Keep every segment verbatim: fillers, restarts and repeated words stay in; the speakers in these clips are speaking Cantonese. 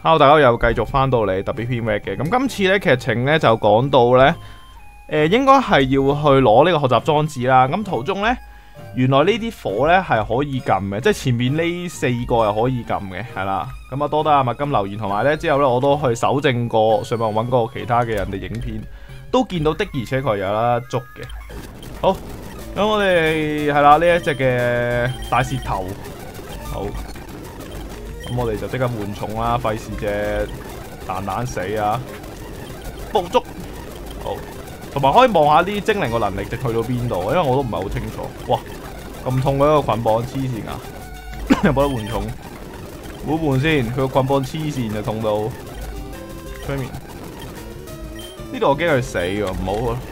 Hello， 大家又繼續翻到嚟特別篇 Mac 嘅。咁今次咧劇情咧就講到咧，誒、呃、應該係要去攞呢個學習裝置啦。咁途中咧，原來呢啲火咧係可以撳嘅，即係前面呢四個係可以撳嘅，係啦。咁啊多得阿麥金留言，同埋咧之後咧我都去搜證過，上網揾過其他嘅人哋影片，都見到的而且確有得捉嘅。好，咁我哋係啦呢一隻嘅大舌頭，好。咁我哋就即刻換重啦，費事隻蛋蛋死啊！捕捉好，同埋可以望下啲精靈個能力值去到邊度，因為我都唔係好清楚。哇，咁痛嘅一個捆綁黐線啊！有冇得換重？唔好換先，佢個捆綁黐線就痛到催眠。呢度我驚佢死㗎，唔好啊！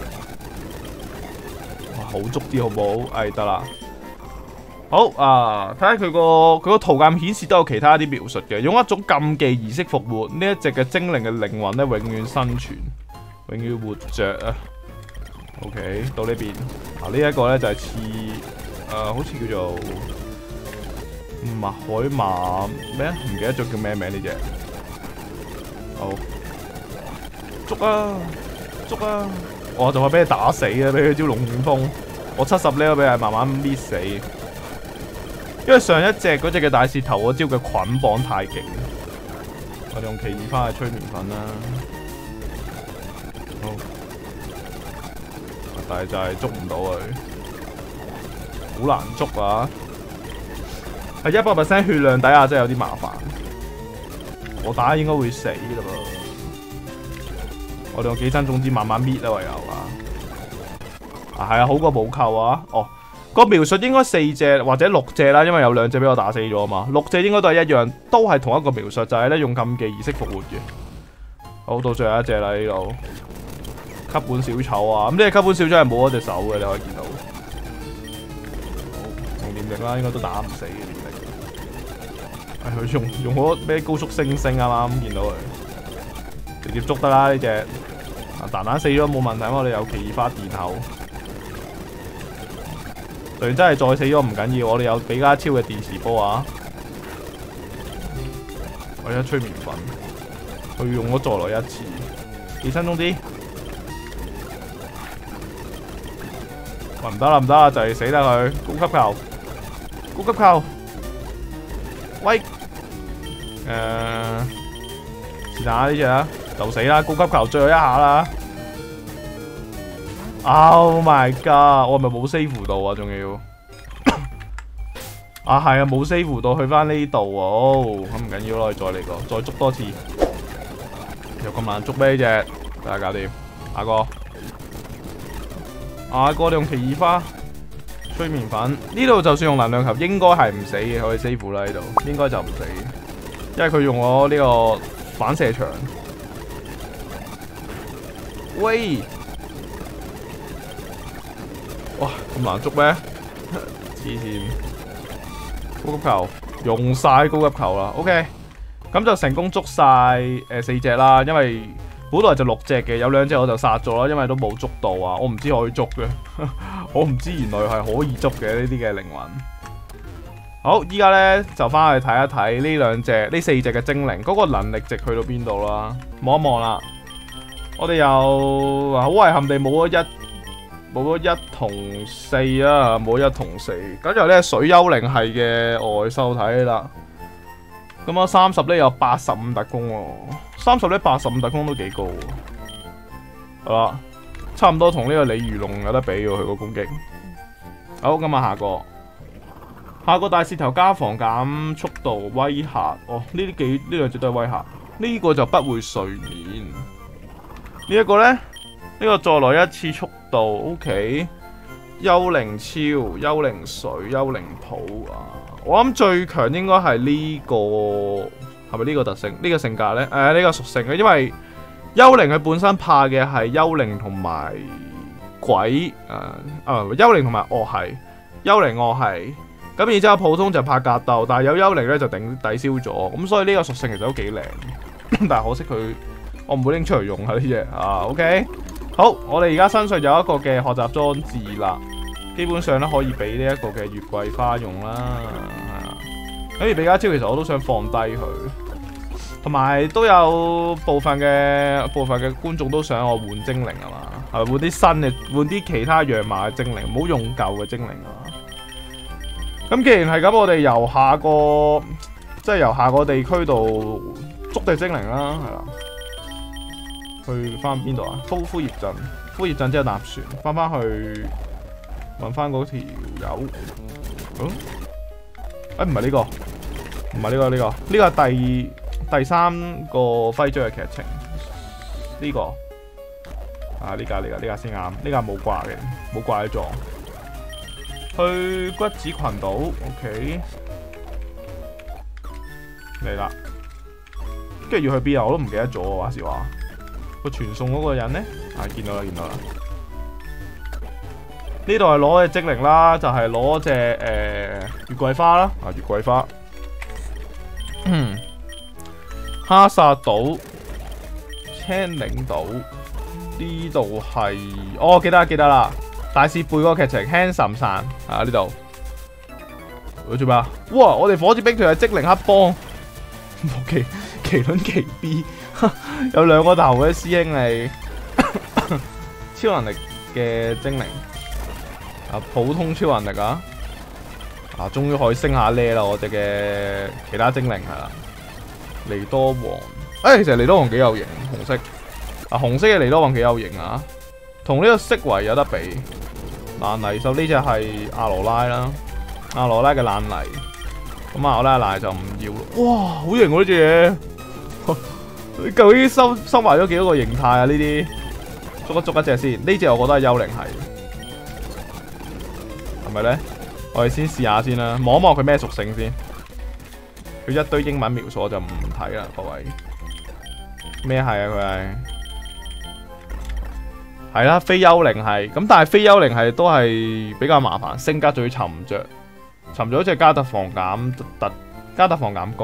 哇，好捉啲好唔好？哎，得啦。好啊！睇下佢個佢個圖鑑顯示都有其他啲描述嘅，用一種禁忌儀式復活呢一隻嘅精靈嘅靈魂咧，永遠生存，永遠活着啊。OK， 到呢邊啊，呢、這、一個咧就係似誒，好似叫做麥海馬咩啊？唔記得咗叫咩名呢隻。好，捉啊捉啊！我就快俾佢打死啊！俾佢招龍捲風，我七十 level 俾佢慢慢搣死。因為上一隻嗰隻嘅大舌頭嗰招嘅捆綁太勁，我哋用奇異花去催眠粉啦。好，但係就係捉唔到佢，好難捉啊！係一百 percent 血量底下真係有啲麻煩，我打應該會死㗎噃。我哋用寄生種子慢慢搣啦，唯有啊。啊係啊，好過冇扣啊！哦。個描述應該四隻或者六隻啦，因為有兩隻俾我打死咗啊嘛。六隻應該都係一樣，都係同一個描述，就係、是、咧用禁忌儀式復活嘅。好，到最後一隻啦呢度，吸管小丑啊！咁呢隻吸管小丑係冇一隻手嘅，你可以見到。好，用念力啦，應該都打唔死嘅念力。係佢用用嗰咩高速星星啊嘛，咁見到佢直接捉得啦呢隻。啊蛋蛋死咗冇問題，我哋有奇異花殿後。就算真係再死咗唔緊要，我哋有比加超嘅電磁波啊！我而家催眠粉，佢用咗再來一次，寄生種子，喂唔得啦唔得啦，就係死得佢，高級球，高級球，喂，誒、呃，是但呢隻啊，就死啦，高級球最後一下啦！ Oh my god！ 我係咪冇 save 到啊？仲要啊係啊，冇 save 到，去翻呢度啊！哦，咁唔緊要咯，再嚟個，再捉多次。有咁難捉咩呢隻？大家搞掂。阿哥，阿哥你用奇異花、催眠粉，呢度就算用能量球，應該係唔死嘅，可以 save 啦呢度，應該就唔死，因為佢用咗呢個反射牆。喂！ 哇，咁難捉咩？黐線！高級球用晒高級球啦 ，OK， 咁就成功捉晒誒、呃、四隻啦。因為本來就六隻嘅，有兩隻我就殺咗啦，因為都冇捉到啊。我唔知可以捉嘅，我唔知原來係可以捉嘅呢啲嘅靈魂。好，依家咧就翻去睇一睇呢兩隻、呢四隻嘅精靈嗰、嗰個能力值去到邊度啦。望一望啦，我哋又好遺憾地冇咗一。 冇咗一同四啊，冇一同四，咁就咧水幽靈系嘅外獸體啦。咁啊三十咧有八十五特攻喎，三十咧八十五特攻都幾高喎。係啦，差唔多同呢個鯉魚龍有得比喎，佢個攻擊。好，咁啊下個，下個大舌頭加防減速度威嚇，哦呢啲幾呢兩隻都係威嚇，呢、呢個就不會睡眠。呢個、呢一個咧。呢個再來一次速度 ，OK。幽靈超、幽靈水、幽靈譜啊！我諗最強應該係呢個，係咪呢個特性？呢、呢個性格呢？誒、呃，呢、呢個屬性嘅，因為幽靈佢本身怕嘅係幽靈同埋鬼，誒、呃、啊，幽靈同埋惡系，幽靈惡系。咁然之後普通就怕格鬥，但係有幽靈咧就頂抵消咗，咁所以呢個屬性其實都幾靚，但係可惜佢我唔會拎出嚟用啊呢隻啊 ，OK。好，我哋而家身上有一個嘅學習裝置啦，基本上咧可以俾呢一個嘅月桂花用啦，係啊。咁而比卡超其實我都想放低佢， 同埋都有部分嘅部分嘅觀眾都想我換精靈啊嘛，係咪換啲新嘅，換啲其他樣貌嘅精靈，唔好用舊嘅精靈啊嘛。咁既然係咁，我哋由下個即係由下個地區度捉隻精靈啦，係啦。去翻邊度啊？枯枯葉鎮，枯葉鎮之後搭船翻翻去揾翻嗰條友。嗯？誒唔係呢個，唔係呢個呢個，呢個係第第三個徽章嘅劇情。呢個啊呢架呢架呢架先啱，呢架冇掛嘅，冇掛喺撞。去骨子群島 ，OK， 嚟啦。跟住要去邊啊？我都唔記得咗喎，話時話。個傳送嗰個人咧，啊見到啦見到啦。呢度係攞隻精靈啦，就係攞隻誒月桂花啦，啊月桂花。嗯，哈薩島、青嶺島呢度係，哦記得記得啦，大師背嗰個劇情 Handsome 散啊呢度。佢做咩啊？哇！我哋火箭兵團係精靈黑幫，奇麒麟奇 B。有兩個頭嘅師兄係超能力嘅精靈，啊普通超能力啊，啊終於可以升下 level 啦！我哋嘅其他精靈係啦，尼多王，誒、欸、其實尼多王幾有型，紅色啊紅色嘅尼多王幾有型啊，同呢個色維有得比。爛泥獸呢隻係阿羅拉啦，阿羅拉嘅爛泥，咁阿羅拉爛泥就唔要咯。哇，好型喎呢隻嘢！究竟收收埋咗幾多個形態啊？呢啲捉一捉一隻先，呢隻我覺得係幽靈係，係咪咧？我哋先試下先啦，望一望佢咩屬性先。佢一堆英文描述我就唔睇啦，各位。咩係啊？佢係係啦，非幽靈係，咁但係非幽靈係都係比較麻煩，性格仲要沉着，沉着好似係加特防減特加特防減攻。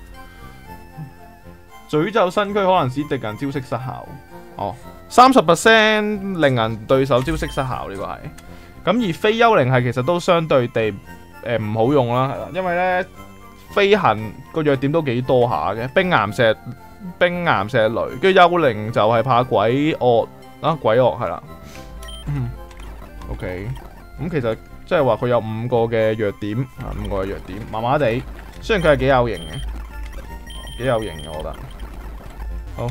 詛咒身軀可能使敵人招式失效，哦，三十 percent 令人對手招式失效呢個係，咁而非幽靈係其實都相對地誒唔好用啦，係啦，因為咧飛行個弱點都幾多下嘅，冰岩石、冰岩石雷，跟住幽靈就係怕鬼惡啊，鬼惡係啦，嗯 ，OK，咁其實即係話佢有五個嘅弱點啊，五個嘅弱點，麻麻地，雖然佢係幾有型嘅，幾有型嘅我覺得。好，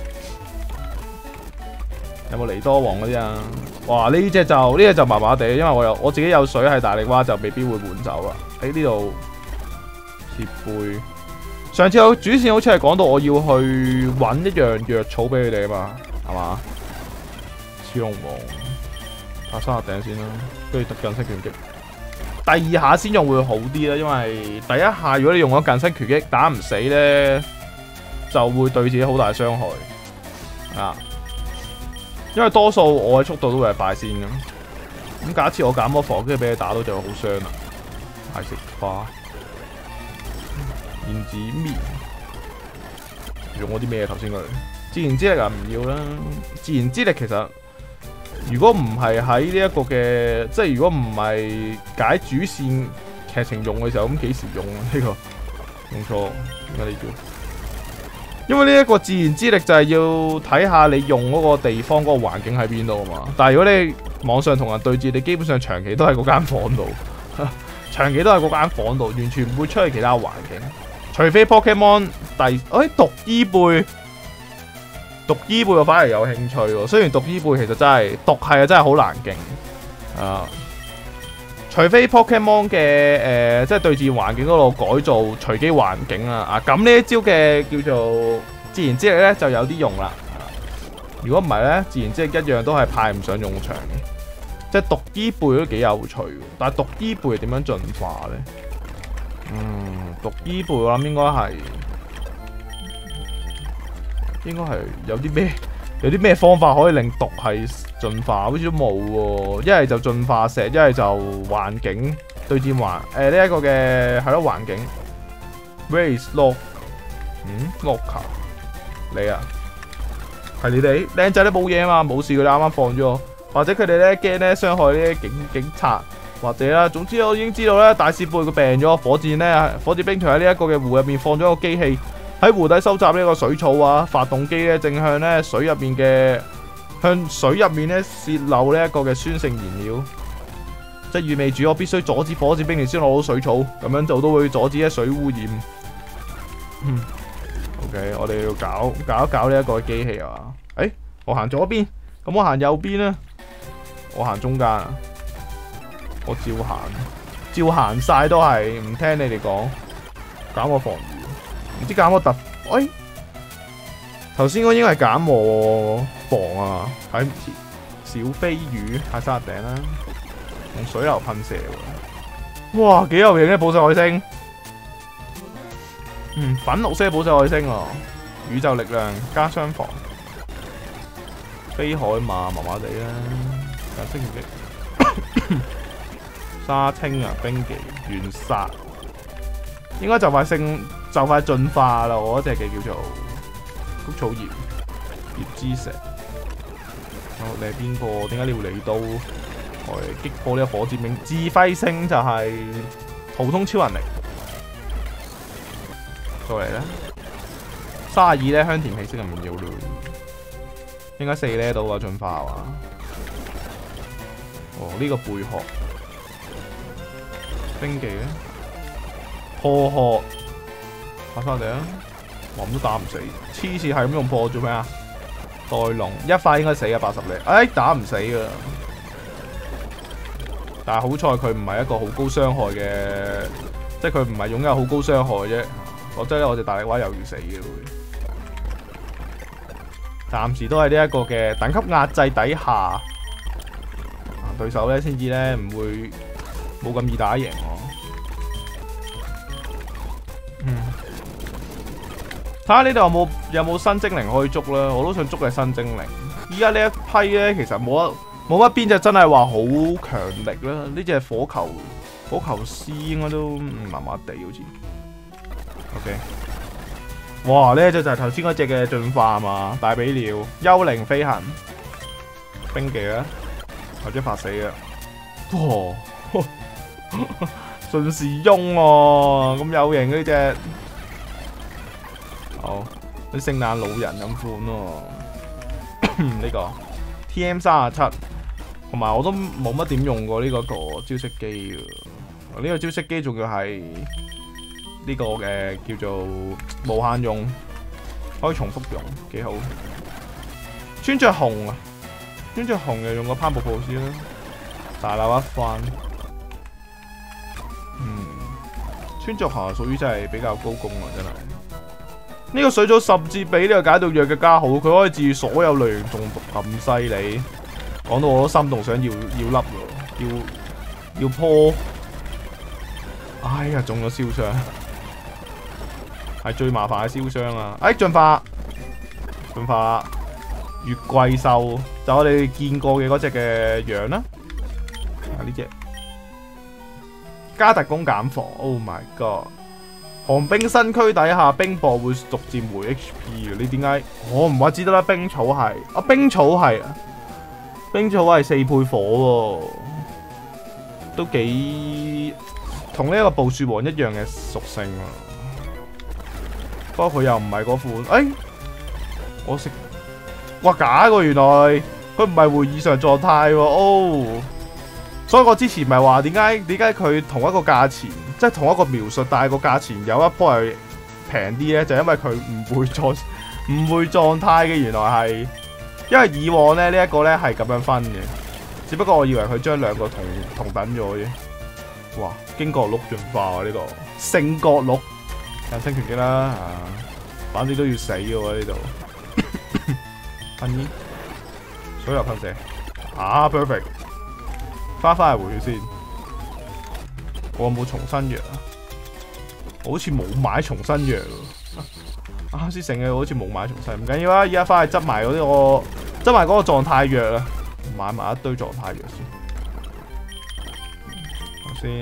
有冇尼多王嗰啲啊？哇！呢隻就呢隻就麻麻地，因為我有我自己有水喺大力蛙，就未必會換走啦。喺呢度貼背，上次有主線好似係講到我要去揾一樣藥草俾佢哋啊嘛，係嘛？超龍王打三十頂先啦，跟住近身拳擊，第二下先用會好啲啦，因為第一下如果你用咗近身拳擊打唔死咧，就會對自己好大傷害啊！因為多數我嘅速度都會係快先咁。咁假設我減咗防，跟住俾你打到就會好傷啦。係食花燕子面用咗啲咩？頭先佢自然之力啊，唔要啦。自然之力其實如果唔係喺呢一個嘅，即係如果唔係解主線劇情用嘅時候，咁幾時用啊？呢、這個用錯點解你叫？因為呢一個自然之力就係要睇下你用嗰個地方嗰個環境喺邊度啊嘛。但係如果你網上同人對峙，你基本上長期都喺嗰間房度，長期都喺嗰間房度，完全唔會出去其他環境。除非 Pokemon 第，哎毒伊貝，毒伊貝我反而有興趣喎。雖然毒伊貝其實真係毒係啊，真係好難勁啊。除非 Pokemon 嘅誒、呃，即係對戰環境嗰度改造隨機環境啊，啊咁呢一招嘅叫做自然之力咧就有啲用啦。如果唔係咧，自然之力一樣都係派唔上用場嘅。即係毒伊貝都幾有趣，但係毒伊貝係點樣進化咧？嗯，毒伊貝我諗應該係應該係有啲咩有啲咩方法可以令毒係進化，好似都冇喎。一係就進化石，一係就環境對戰環誒呢一個嘅係咯環境。Race Lock， 嗯 Locker， 你啊係你哋靚仔都冇嘢啊嘛，冇事佢哋啱啱放咗，或者佢哋咧驚咧傷害呢啲警警察，或者啦，總之我已經知道咧大師貝佢病咗，火箭咧火箭兵團喺呢一個嘅湖入面放咗個機器， 喺湖底收集呢個水草啊，發動機咧正向咧水入面嘅向水入面咧泄漏呢一個嘅酸性燃料，即係意味住我必須阻止火箭兵嚟先攞到水草，咁樣就都會阻止一水污染。嗯 ，OK， 我哋要搞搞一搞呢一個機器啊！誒、欸，我行左邊，咁我行右邊咧，我行中間啊！我照行，照行晒都係唔聽你哋講，減我防禦，唔知減我突，喂，頭先我應該係減我防啊，睇唔切。小飛魚喺山頂啦，用水流噴射喎，哇，幾有型嘅寶石海星，嗯，粉綠色寶石海星啊，宇宙力量加雙防，飛海馬麻麻地啦，有升擊。沙青啊，冰技原殺，應該就快升，就快進化啦！我嗰隻嘅叫做谷草葉葉之石。好，你係邊個？點解你要嚟到？我哋擊破呢個火箭兵，指揮星就係普通超能力。再嚟啦，卅二咧香甜氣息就唔要咯，應該四咧到啊進化啊！哦，呢、這個貝殼。冰技咧，破殼，打翻嚟啊！我唔都打唔死，黐線係咁用破做咩啊？代龍一塊應該死啊，八十零，哎打唔死噶，但係好彩佢唔係一個好高傷害嘅，即係佢唔係擁有好高傷害啫。否則咧，我隻大力蛙又要死嘅會。暫時都係呢一個嘅等級壓制底下，對手咧先至咧唔會。冇咁易打贏我。嗯，睇下呢度有冇有冇新精靈可以捉啦，我都想捉嘅新精靈。依家呢一批咧，其實冇乜冇乜邊隻真係話好強力啦。呢隻火球火球師應該都麻麻地好似。OK， 哇！呢隻就係頭先嗰隻嘅進化嘛，大比鳥幽靈飛行冰技啦，或者發死嘅。哇！順時翁喎，咁有型呢隻，好啲聖誕老人咁款喎。呢個 T M 三十七，同埋我都冇乜點用過呢個個招式機嘅。呢個招式機仲要係呢個嘅叫做無限用，可以重複用，幾好。穿着紅啊，穿着紅就用個攀瀑布先啦，大鬧一番。嗯，穿着鞋屬於真係比較高攻啊，真係。呢、這個水藻甚至比呢個解毒藥嘅加好，佢可以治愈所有類型中毒，咁犀利。講到我都心動，想要要粒喎，要要破。哎呀，中咗燒傷，係最麻煩嘅燒傷啊！哎，進化，進化，月桂獸就我哋見過嘅嗰隻嘅樣啦。啊，呢隻。加特攻減防 ，Oh my god！ 寒冰身軀底下冰雹會逐漸回 H P 嘅，你點解？我唔話知得啦，冰草係啊，冰草係啊，冰草係四倍火喎，都幾同呢一個暴雪王一樣嘅屬性啊。不過佢又唔係嗰款，哎，我識，哇假個原來，佢唔係會異常狀態喎，哦。所以我之前咪話點解點解佢同一個價錢，即係同一個描述，但係個價錢有一波係平啲咧，就因為佢唔會狀唔會狀態嘅。原來係因為以往咧呢一個咧係咁樣分嘅，只不過我以為佢將兩個同同等咗啫。哇！經過鹿進化啊呢、這個聖角鹿，人生拳擊啦啊，反正都要死嘅喎呢度。噴煙，水流噴射，啊 perfect。翻返嚟回血先，我有冇重生藥啊？我好似冇買重生藥喎。啱先醒嘅，好似冇買重生，唔緊要啦。而家翻去執埋嗰啲我執埋嗰個狀態藥啊，買埋一堆狀態藥先。頭先，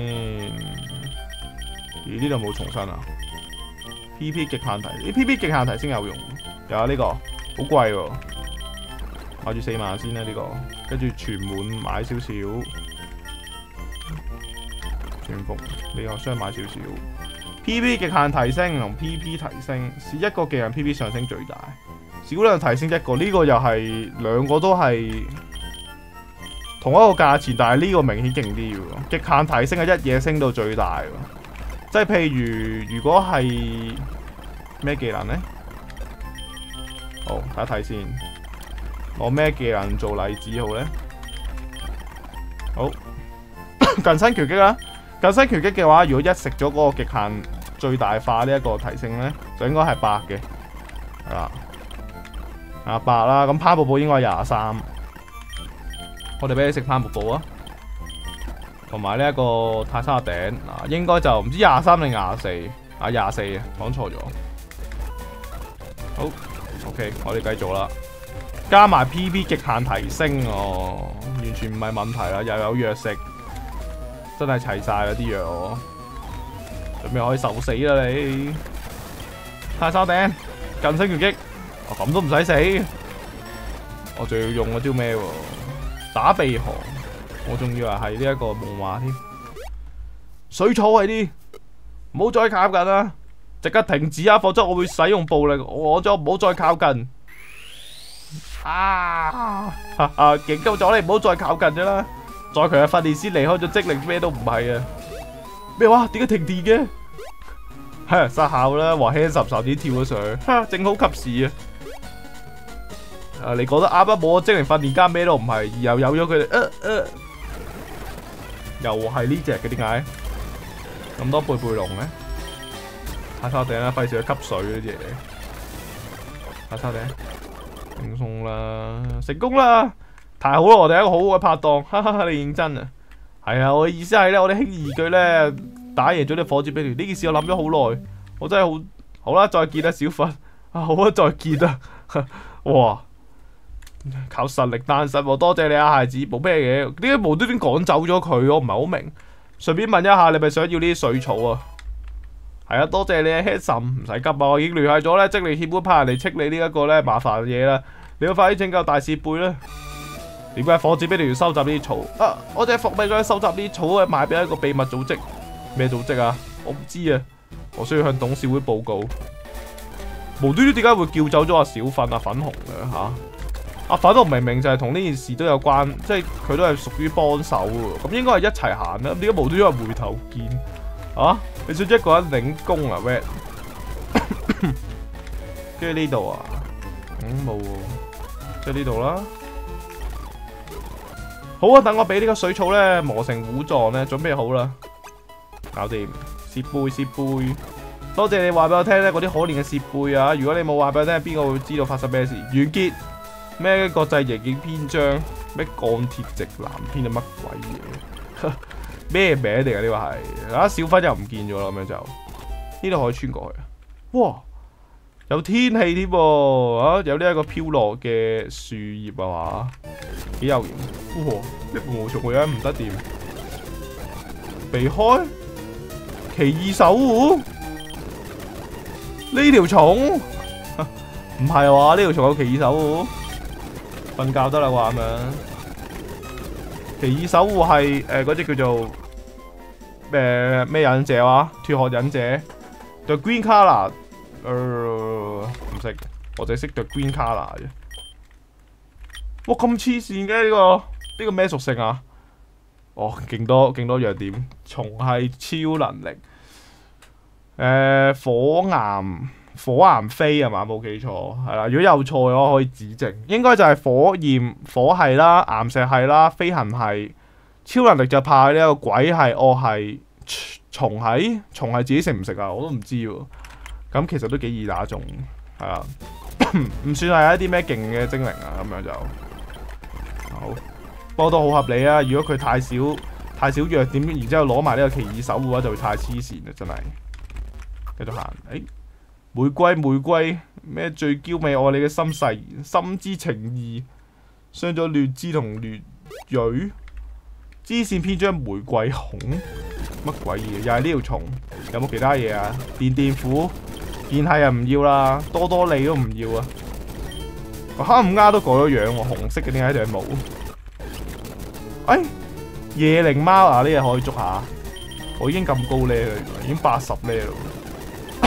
咦呢度冇重生啊 ？P P 極限題，啲 P P 極限題先有用。有啊呢、這個好貴喎，買住四萬先啦呢、這個，跟住全滿買少少。全服，你又想買少少， P V 極限提升同 P P 提升，是一個技能 P V 上升最大，少量提升一個，呢、這個又係兩個都係同一個價錢，但係呢個明顯勁啲喎。極限提升係一嘢升到最大喎，即係譬如如果係咩技能呢？好，睇一睇先，攞咩技能做例子好呢？好，近身拳擊啦，近身拳擊嘅話，如果一食咗嗰個極限最大化呢一個提升咧，就應該係八嘅，係啦，啊八啦，咁攀步步應該係廿三，我哋俾你食攀步步啊，同埋呢一個泰山頂，嗱應該就唔知廿三定廿四，啊廿四啊，講錯咗，好 ，OK， 我哋繼續啦。加埋 P V 極限提升哦，完全唔係問題啦，又有藥食，真係齊晒啦啲藥哦，準備可以受死啦你！泰山頂近身拳擊，哦咁都唔使死，我仲要用嗰招咩喎？打鼻鼾，我仲以為係呢一個夢話添。水草係啲，唔好再靠近啦，即刻停止啊！否則我會使用暴力，我咗唔好再靠近。啊！哈哈，勁夠咗你，唔好再靠近咗啦！再強嘅訓練師離開咗精靈，咩都唔係啊！咩話？點解停電嘅？係失效啦，話輕十十啲跳咗上去，哈！正好及時啊！啊，你講得啱啊！冇個精靈訓練家咩都唔係，又有咗佢哋，呃呃，又係呢隻嘅點解？咁多貝貝龍咧？下沙頂啦，費事去吸水嗰啲嘢。下沙頂。輕鬆啦，成功啦！太好啦，我哋係一個好好嘅拍檔，哈哈，你認真啊？係啊，我嘅意思係咧，我哋輕而易舉咧打贏咗啲火箭兵團，呢件事我諗咗好耐，我真係好好啦，再見啦，小佛啊，好啊，再見啦！哇，靠實力單身，多謝你啊，孩子，冇咩嘢，點解無端端趕走咗佢？我唔係好明。順便問一下，你咪想要呢啲水草啊？係啊，多謝你啊 Handsome， 唔使急啊，我已經聯繫咗咧，精靈協會派人嚟斥你呢一個咧麻煩嘢啦。你要快啲拯救大師杯啦！點解火箭兵團要收集呢啲草？啊，我淨係服命佢收集呢啲草啊，賣俾一個秘密組織。咩組織啊？我唔知啊，我需要向董事會報告。無端端點解會叫走咗阿小粉啊粉紅嘅吓？阿粉紅明明就係同呢件事都有關，即係佢都係屬於幫手喎。咁應該係一齊行啦。咁點解無端端係回頭見？啊！你想一個人領功啊 ？Red， 跟住呢度啊，嗯冇喎，即係呢度啦。好啊，等我俾呢個水草咧磨成糊狀咧，準備好啦，搞掂。蝕背蝕背，多謝你話俾我聽咧，嗰啲可憐嘅蝕背啊！如果你冇話俾我聽，邊個會知道發生咩事？完結咩國際刑警篇章？咩鋼鐵直男篇係乜鬼嘢？咩名嚟㗎？呢個係啊，小分又唔見咗啦，咁樣就呢度可以穿過去啊！哇，有天氣添喎，啊有呢一個飄落嘅樹葉啊嘛，幾有型！哇，呢個毛蟲個樣唔得掂，避開奇異守護呢條蟲，唔係話呢條蟲有奇異守護，瞓覺得啦啩咁樣。奇異守護係誒嗰隻叫做誒咩忍者話？脫殼忍者 The Green Color， 誒唔識，我淨係識 The Green Color 啫。哇咁黐線嘅呢個呢個咩屬性啊？哦，勁多勁多弱點，蟲係超能力。誒火岩火岩飛係嘛？冇記錯係啦。如果有錯嘅話，可以指正。應該就係火焰火系啦、岩石系啦、飛行系。超能力就怕呢一個鬼系、惡系、蟲系。蟲系自己食唔食啊？我都唔知喎。咁其實都幾易打中，係啊，唔算係一啲咩勁嘅精靈啊。咁樣就好，不過都好合理啊。如果佢太少太少弱點，然之後攞埋呢個奇異守護嘅話，就會太黐線啦，真係。繼續行，誒、欸，玫瑰玫瑰咩最嬌美愛你嘅心誓言，心之情義，傷咗劣枝同劣蕊，支線篇章玫瑰紅，乜鬼嘢？又係呢條蟲，有冇其他嘢啊？電電斧，電係又唔要啦，多多利都唔要啊！黑五鴉都改咗樣喎，紅色嘅點解就係冇？哎，夜靈貓啊，呢嘢可以捉下，我已經咁高呢啦，已經八十呢啦。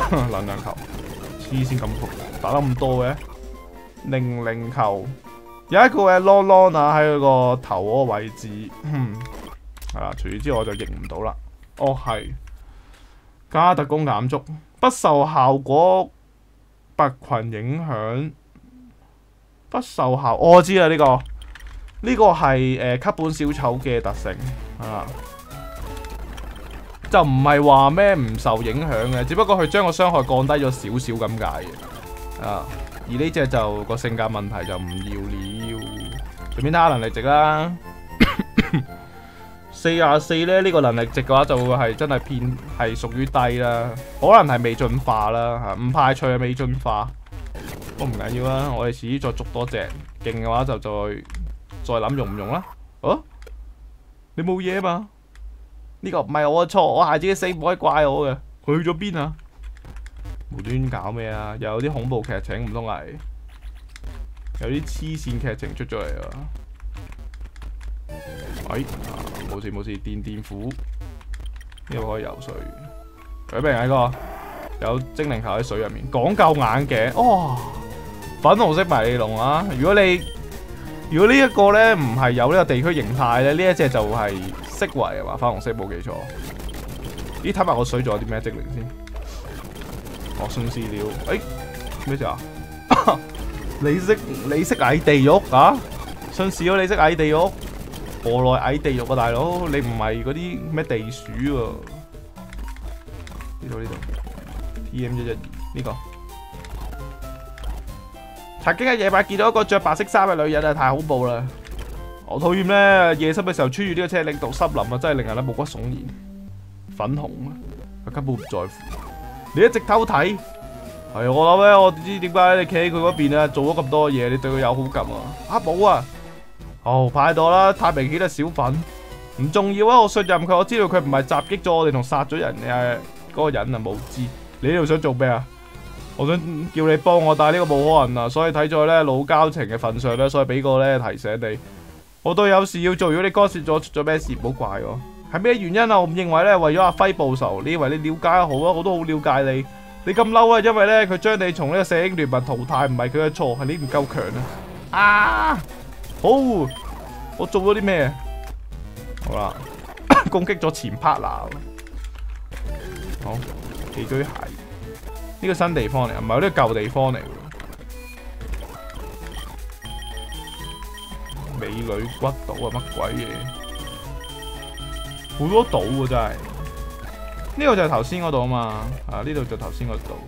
能量球，黐線咁打得咁多嘅，零零球，有一個嘅 long long 啊喺佢個頭嗰個位置，係啦，除此之外我就認唔到啦。哦係，加特攻減速，不受效果白群影響，不受效，哦、我知啦呢、這個，呢、這個係誒吸本小丑嘅特性啊。就唔係話咩唔受影響嘅，只不過佢將個傷害降低咗少少咁解嘅。啊，而呢隻就個性格問題就唔要了。隨便睇下能力值啦，四廿四咧呢個能力值嘅話就會係真係偏係屬於低啦，可能係未進化啦嚇，唔排除係未進化。都唔緊要啦，我哋遲啲再捉多隻，勁嘅話就再再諗用唔用啦。哦，你冇嘢嘛？呢個唔係我嘅錯，我孩子嘅死唔可以怪我嘅。佢去咗邊啊？無端搞咩啊？又有啲恐怖劇情，唔通係有啲黐線劇情出咗嚟啊？喂，冇事冇事，電電斧呢個可以游水。佢俾人喺個有精靈球喺水入面，講究眼鏡哦，粉紅色迷你龍啊！如果你如果呢一個咧唔係有呢個地區形態咧，呢一隻就係色違啊嘛，粉紅色冇記錯。咦，睇埋個水仲有啲咩精靈先？哦，送飼料。誒咩事啊？你識你識矮地獄啊？信士咗你識矮地獄？何來矮地獄啊，大佬？你唔係嗰啲咩地鼠喎？呢度呢度 ，T M 一一二呢個。曾經喺夜晚見到一個着白色衫嘅女人啊，太恐怖啦！我討厭咧，夜深嘅時候穿越呢個車領導森林啊，真係令人咧毛骨悚然。粉紅啊，佢根本唔在乎。你一直偷睇，係我諗咧，我知點解你企喺佢嗰邊啊，做咗咁多嘢，你對佢有好感啊？啊冇啊！哦，派到啦，太明顯啦，小粉唔重要啊，我信任佢，我知道佢唔係襲擊咗我哋同殺咗人嘅嗰個人啊，無知。你呢度想做咩啊？我想叫你幫我，但係呢個冇可能啊，所以睇在咧老交情嘅份上咧，所以俾個咧提醒你，我都有事要做。如果你干涉咗出咗咩事，唔好怪我。係咩原因啊？我唔認為咧為咗阿輝報仇，你以為你了解好啊？我都好了解你。你咁嬲啊，因為咧佢將你從呢個聖嬰聯盟淘汰，唔係佢嘅錯，係你唔夠強啊！啊，好，我做咗啲咩？好啦，攻擊咗前 partner。好，寄居蟹。呢個新地方嚟，唔係呢個舊地方嚟。美女骨島啊，乜鬼嘢？好多島喎，真係。呢個就係頭先嗰度啊嘛，啊呢度就頭先嗰度。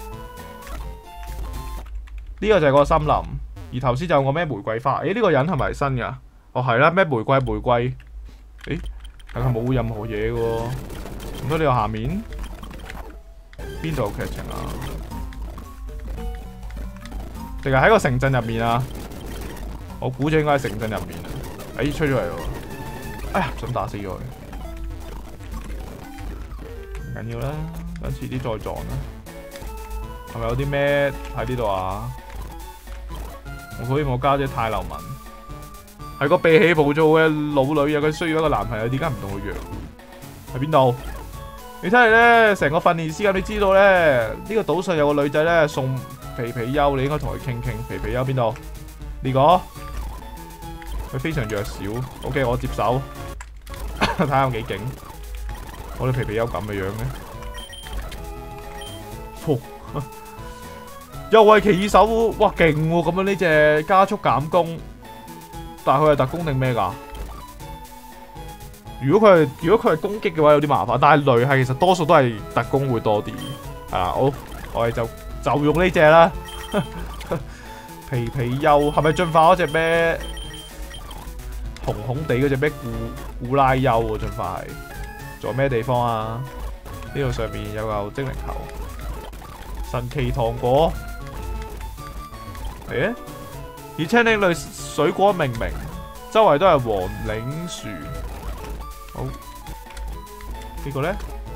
呢個就係嗰個森林，而頭先就有個咩玫瑰花。誒呢個人係咪新㗎？哦係啦，咩玫瑰玫瑰？誒係佢冇任何嘢嘅喎，唔通你有下面？邊度有劇情啊？定係喺個城鎮入面啊？我估就應該喺城鎮入面啊！哎，吹咗嚟喎！哎呀，想打死咗佢！唔緊要啦，等遲啲再撞啦。係咪有啲咩喺呢度啊？我討厭我家姐太流氓，係個脾氣暴躁嘅老女啊！佢需要一個男朋友，點解唔同佢約？喺邊度？你睇嚟咧，成個訓練師咁，你知道咧呢、這個島上有個女仔咧送皮皮丘，你應該同佢傾傾。皮皮丘邊度？呢、這個佢非常弱小。OK， 我接手，睇下有幾勁。我啲皮皮丘咁嘅樣嘅，又係奇異手，哇勁喎！咁樣呢隻加速減攻，但係佢係特攻定咩㗎？如果佢係如果佢係攻擊嘅話有啲麻煩，但係雷係其實多數都係特攻會多啲，係啦，好，我哋就就用呢隻啦。皮皮丘係咪進化嗰隻咩紅紅地嗰隻咩古古拉丘啊？進化係仲有咩地方啊？呢度上面有個精靈球，神奇糖果，誒，而青檸類水果命名，周圍都係黃檸樹。好，呢個咧，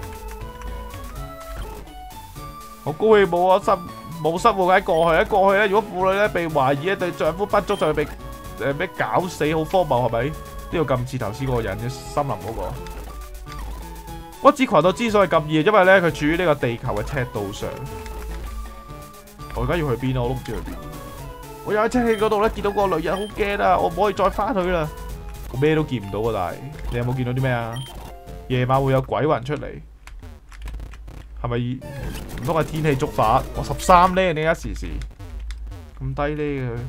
好高興冇啊失冇失誤喺過去，喺過去咧，如果婦女咧被懷疑咧對丈夫不忠，就會被誒咩搞死，好荒謬係咪？呢度咁似頭先嗰個人嘅森林嗰個。 屈指群島之所以咁易，因為咧佢處於呢個地球嘅赤道上。我而家要去邊啊？我都唔知去邊。我又喺車氣嗰度咧見到個女人，好驚啊！我唔可以再翻去啦。我咩都見唔到啊！但係你有冇見到啲咩啊？夜晚會有鬼魂出嚟，係咪唔通係天氣觸發？我十三呢，你一時時咁低呢佢。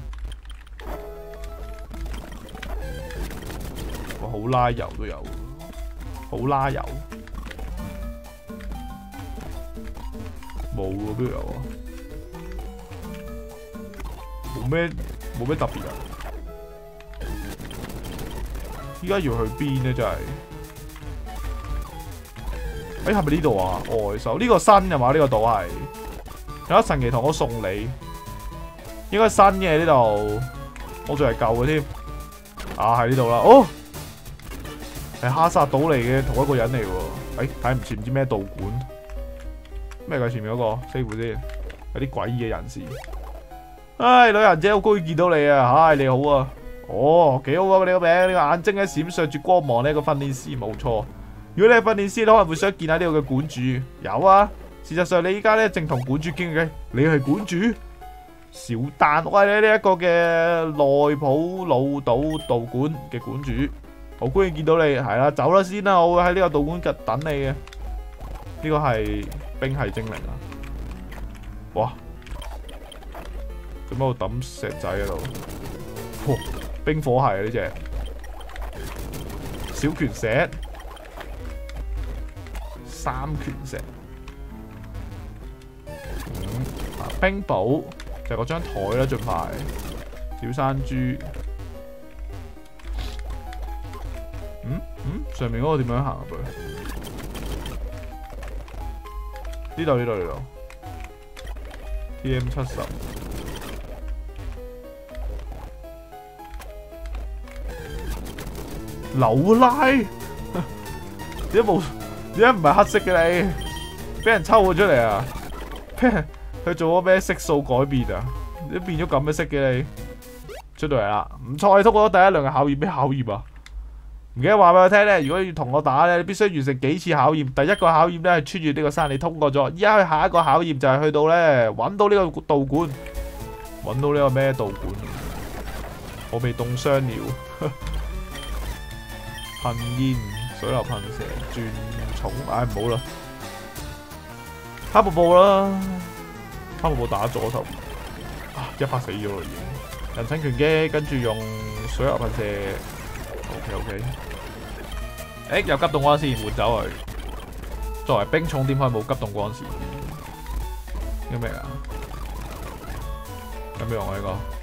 我好拉油都有，好拉油。冇喎，邊度有啊？冇咩冇咩特別啊！依家要去邊呢？真係，誒係咪呢度啊？外手呢個新嘅嘛？呢個島係有一神奇糖果送你，應該新嘅呢度，我仲係舊嘅添。啊喺呢度啦，哦，係哈薩島嚟嘅同一個人嚟喎。誒睇唔似唔知咩道館，咩㗎前面嗰個師傅先，有啲詭異嘅人士。唉，旅行者好高興見到你啊！唉，你好啊！哦，幾好啊！你個名，你個眼睛咧閃爍住光芒呢個訓練師冇錯。如果你係訓練師，你可能會想見下呢度嘅館主。有啊，事實上你依家咧正同館主傾偈。你係館主？小丹，我係呢一個嘅內普魯島道館嘅館主。好高興見到你，係啦，走啦先啦，我會喺呢個道館嘅等你嘅。呢個係冰系精靈啊！哇！做乜我抌石仔喺度？哇！冰火系啊呢隻小拳石、三拳石，嗯啊、冰寶就係嗰張台啦，盡快小山豬。嗯嗯，上面嗰個點樣行入去？呢度呢度呢度 T M 七十。扭拉，點解冇？點解唔係黑色嘅你？俾人抽咗出嚟啊！俾人佢做咗咩色素改變啊？你變咗咁嘅色嘅你，出到嚟啦！唔錯，你通過咗第一輪嘅考驗。咩考驗啊？唔記得話俾我聽咧，如果要同我打咧，你必須完成幾次考驗。第一個考驗咧係穿越呢個山，你通過咗。依家去下一個考驗就係去到咧揾到呢個道館，揾到呢個咩道館？我被凍傷了。噴煙、水流噴射、轉重，唉唔好啦，黑瀑布啦，黑瀑布打左手，啊一發死咗啦已經，人身拳擊，跟住用水流噴射 ，OK OK， 誒有急凍光線換走佢，作為兵種點可以冇急凍光線？叫咩啊？有咩用啊呢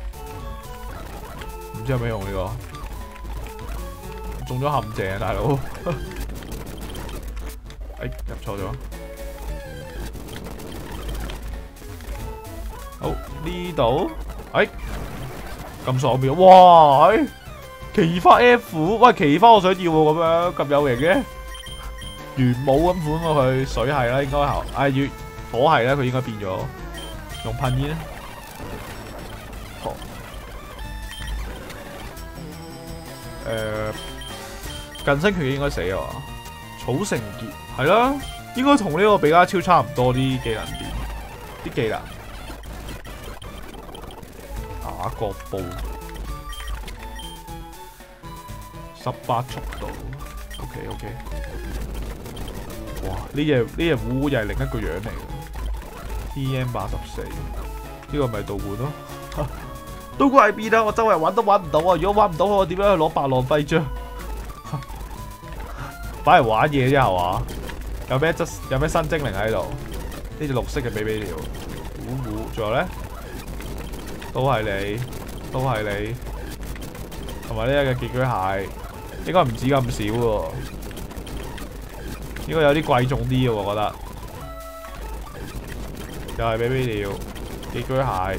個？唔知有咩用呢個？中咗陷阱啊，大佬！哎，入錯咗。好呢度，哎，咁爽妙！哇，哎，奇花 F， 喂，奇花我想要喎，咁樣咁有型嘅，玄武咁款喎佢，水系啦應該係，哎，月火系啦佢應該變咗，用噴煙。好，誒。近身拳應該死啊！草繩結係啦，應該同呢個比卡超差唔多啲技能點，啲技能打角步十八速度 ，OK OK。哇！呢隻呢隻虎又係另一個樣嚟嘅 ，T M 八十四，呢個咪道館咯。道館喺邊啊？我周圍揾都揾唔到啊！如果揾唔到，我點樣去攞白狼徽章？擺嚟玩嘢啫係嘛？有咩質？有咩新精靈喺度？呢隻綠色嘅比比鳥，虎虎，仲有咧，都係你，都係你，同埋呢一個寄居蟹，應該唔止咁少喎，應該有啲貴重啲嘅喎，我覺得。又係比比鳥，寄居蟹，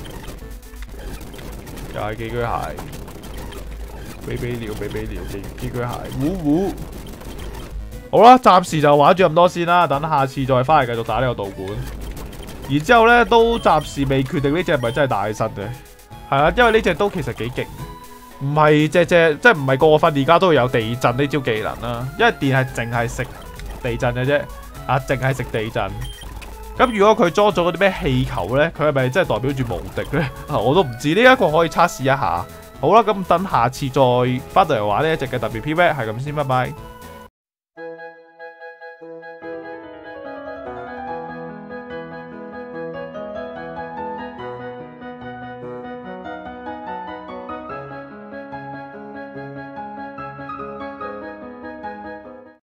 又係寄居蟹，比比鳥，比比鳥，寄寄居蟹，虎虎。好啦，暫時就玩住咁多先啦，等下次再翻嚟繼續打呢個道館。然之後咧都暫時未決定呢隻係咪真係大身嘅，係啊，因為呢隻都其實幾勁，唔係隻隻即係唔係個個訓練家都會有地震呢招技能啦，因為電係淨係食地震嘅啫，啊，淨係食地震。咁如果佢裝咗嗰啲咩氣球咧，佢係咪真係代表住無敵咧？啊，我都唔知，呢一個可以測試一下。好啦，咁等下次再翻到嚟玩呢一隻嘅特別 P V，係咁先，拜拜。